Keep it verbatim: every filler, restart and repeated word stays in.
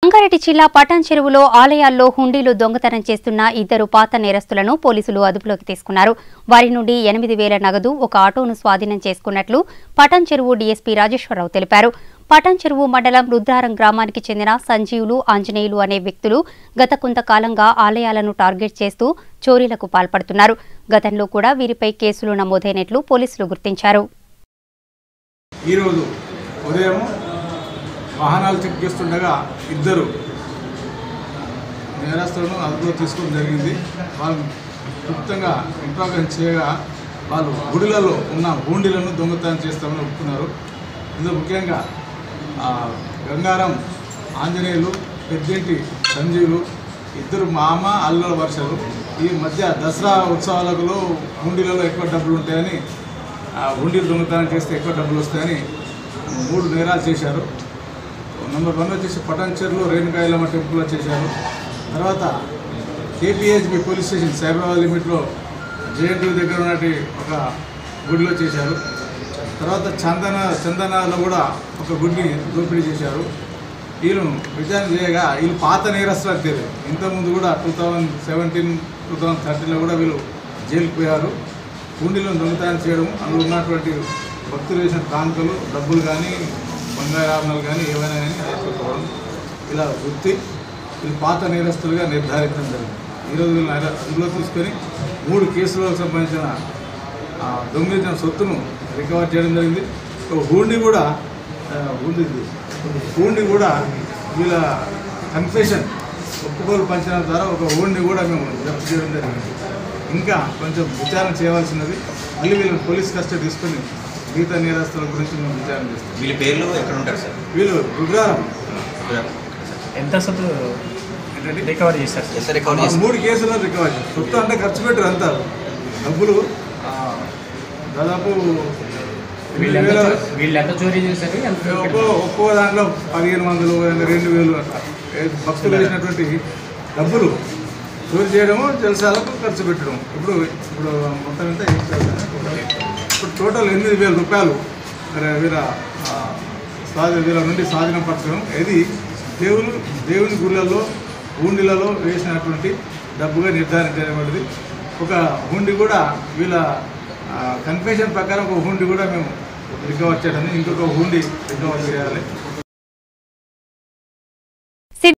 రంగారెడ్డి జిల్లా పటాన్ చెరువులో ఆలయాల్లో హుండీలు దొంగతనం చేస్తున్న ఇద్దరు పాత నేరస్తులను పోలీసులు అదుపులోకి తీసుకున్నారు. వారి నుండి ఎనిమిది వేల నగదు, ఒక ఆటోను స్వాధీనం చేసుకున్నట్లు పటాన్ చెరువు డీఎస్పీ రాజేశ్వరరావు తెలిపారు. పటాన్ చెరువు మండలం రుద్రారం గ్రామానికి చెందిన సంజీవులు, ఆంజనేయులు అనే వ్యక్తులు గత కొంతకాలంగా ఆలయాలను టార్గెట్ చేస్తూ చోరీలకు పాల్పడుతున్నారు. గతంలో కూడా వీరిపై కేసులు నమోదైనట్లు పోలీసులు గుర్తించారు. వాహనాలు చెక్ చేస్తుండగా ఇద్దరు నేరస్తులను అదుపులో తీసుకోవడం జరిగింది. వాళ్ళు క్లుప్తంగా ఇంట్రాగేషన్ చేయగా వాళ్ళు గుడిలలో ఉన్న హుండీలను దొంగతనం చేస్తామని ఒప్పుకున్నారు. ఇందులో ముఖ్యంగా గంగారం ఆంజనేయులు, పెద్దేంటి సంజీవులు ఇద్దరు మామ అల్లుల వర్షాలు. ఈ మధ్య దసరా ఉత్సవాలలో హుండీలలో ఎక్కువ డబ్బులు ఉంటాయని, హుండీలు దొంగతనం చేస్తే ఎక్కువ డబ్బులు వస్తాయని మూడు నేరాలు చేశారు. నెంబర్ వన్ వచ్చేసి పటాన్ చెరువులో రేణుకాయలమ్మ టెంపుల్లో చేశారు. తర్వాత కేపీహెచ్బి పోలీస్ స్టేషన్ సైబరాబాద్ లిమిట్లో జేఎన్టీ దగ్గర ఉన్నటి ఒక గుడిలో చేశారు. తర్వాత చందన చందనలో కూడా ఒక గుడిని దోపిడీ చేశారు. వీళ్ళు విచారణ చేయగా వీళ్ళు పాత నేరస్తులకు తెలియదు. ఇంతకుముందు కూడా two thousand seventeen two thousand థర్టీన్లో కూడా వీళ్ళు జైలుకు పోయారు. హుండీలను దొంగతనం చేయడం, అందులో ఉన్నటువంటి భక్తులు వేసిన కానుకలు, డబ్బులు కానీ బంగారాభరణాలు కానీ ఏవైనా కానీ అయిపోవడం, ఇలా వృత్తి వీళ్ళు పాత నేరస్తులుగా నిర్ధారించడం జరిగింది. ఈరోజు వీళ్ళు అందులో తీసుకొని మూడు కేసులకు సంబంధించిన దొంగిలించిన సొత్తును రికవర్ చేయడం జరిగింది. హుండీ కూడా హుండీ హుండీ కూడా వీళ్ళ కన్ఫెషన్ ఒప్పుకోలు పంచడం ద్వారా ఒక హుండీ కూడా మేము జప్తు చేయడం జరిగింది. ఇంకా కొంచెం విచారణ చేయవలసినది. మళ్ళీ వీళ్ళని పోలీస్ కస్టడీ తీసుకొని మిగతా నేరస్తుల గురించి మేము విచారణ చేస్తాం. వీళ్ళ పేర్లు ఎక్కడ ఉంటారు సార్? వీళ్ళు రుద్రారం. ఎంత సొత్తు రికవరీ చేస్తారు? మూడు కేసులను రికవరీ చేస్తారు. సొత్తు అంటే ఖర్చు పెట్టారు అంతా డబ్బులు దాదాపు వీళ్ళు ఎంత చోరీ చేశారు? ఒక్కో ఒక్కో దాంట్లో పదిహేను వందలు రెండు వేలు అట్లా భక్తులు వేసినటువంటి డబ్బులు చోరీ చేయడము, జలసాలకు ఖర్చు పెట్టడం. ఇప్పుడు ఇప్పుడు మొత్తం ఎంత ఇప్పుడు టోటల్ ఎనిమిది వేల రూపాయలు వీళ్ళ స్వాధీ వీళ్ళ నుండి స్వాధీనం పరచడం. ఇది దేవుని దేవుని గుళ్ళల్లో హుండీలలో వేసినటువంటి డబ్బుగా నిర్ధారించబడింది. ఒక హుండీ కూడా వీళ్ళ కన్ఫెషన్ ప్రకారం ఒక హుండీ కూడా మేము రికవర్ చేయడం, ఇంకొక హుండీ రికవర్ చేయాలి.